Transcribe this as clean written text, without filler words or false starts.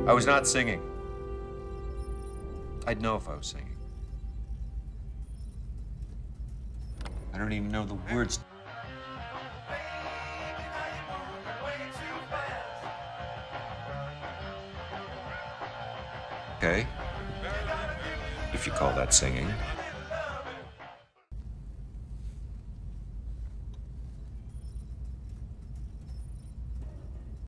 I was not singing. I'd know if I was singing. I don't even know the words. Okay, if you call that singing.